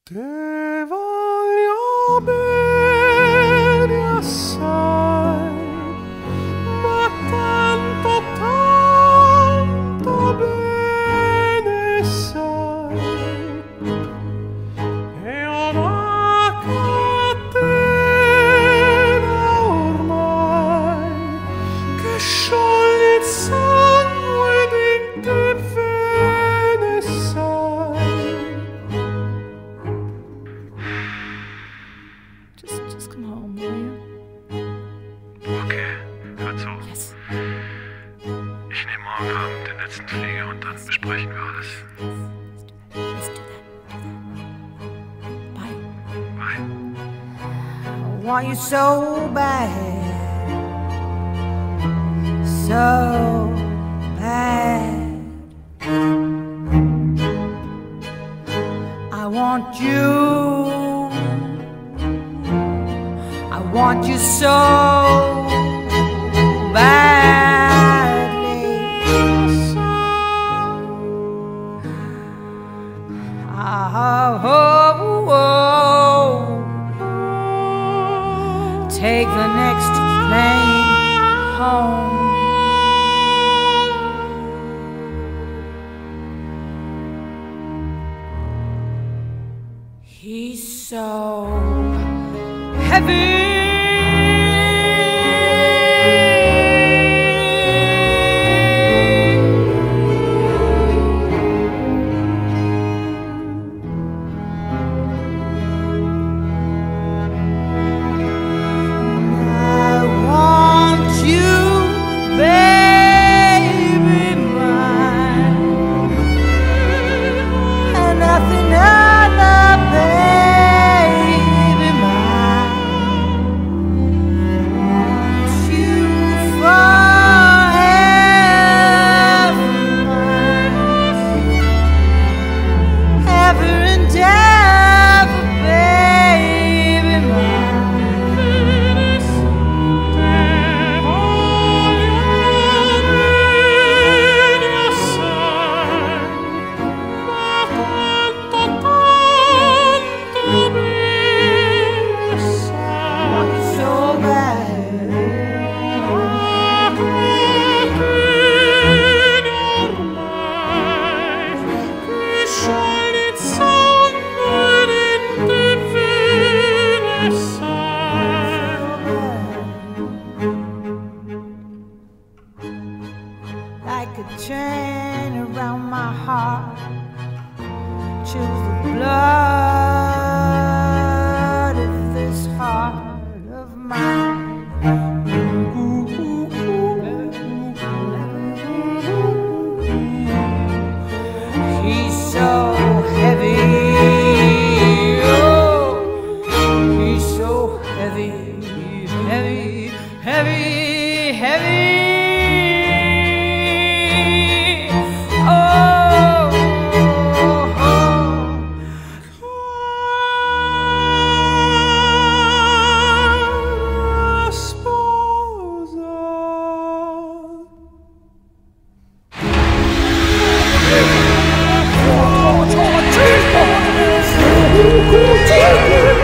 Te voglio bene assai, ma tanto, tanto bene sai, e una catena ormai che scioglie il sangue di te bene sai. Just come home, will you? Okay, hör zu. Yes. Ich nehme morgen Abend den letzten Flieger und dann besprechen wir alles. Let's do that. Bye. Bye. I want you so bad, so bad. I want you so badly. Take the next plane home. He's so heavy. Like a chain around my heart, chills the blood of this heart of mine. He's so heavy, oh, he's so heavy, heavy, heavy, heavy. Cheers!